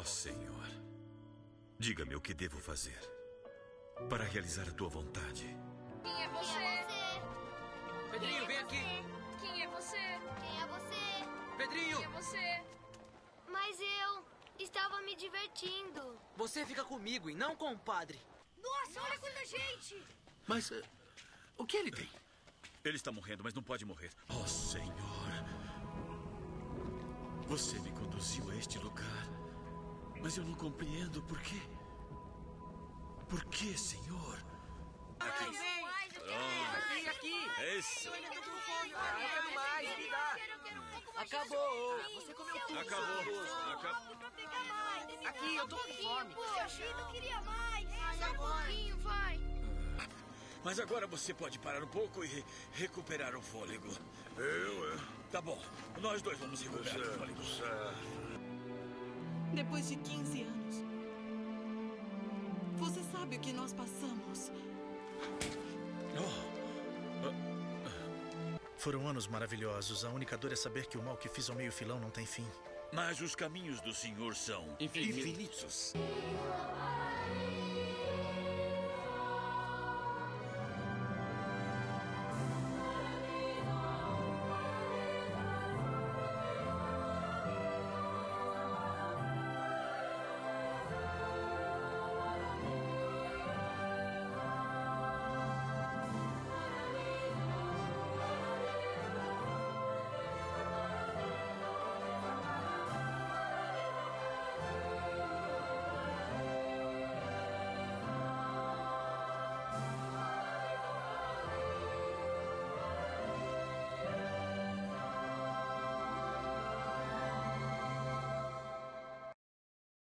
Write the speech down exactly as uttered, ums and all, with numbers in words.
Ó Senhor, diga-me o que devo fazer para realizar a tua vontade. Quem é você? Quem é você? Pedrinho, vem aqui. Quem é você? Quem é você? Pedrinho, Quem é você? Mas eu estava me divertindo. você fica comigo e não com o padre. Nossa, olha quanta gente! Mas uh, o que ele tem? Ele está morrendo, mas não pode morrer. Ó Senhor, você me conduziu a este lugar, mas eu não compreendo por quê. Por quê, Senhor? Aqui, vem. Aqui, aqui. Isso. Eu ainda tô com fome. Ah, eu quero mais, me dá. Acabou. Você comeu tudo. Acabou. Acabou. Aqui, eu tô com fome. Poxa, eu não queria mais. Só um pouquinho, vai. Mas agora você pode parar um pouco e recuperar o fôlego. Eu, é? Tá bom, nós dois vamos recuperar o fôlego. Depois de quinze anos, você sabe o que nós passamos. Oh. Foram anos maravilhosos. A única dor é saber que o mal que fiz ao meio-filão não tem fim. Mas os caminhos do Senhor são Infinitos. infinitos.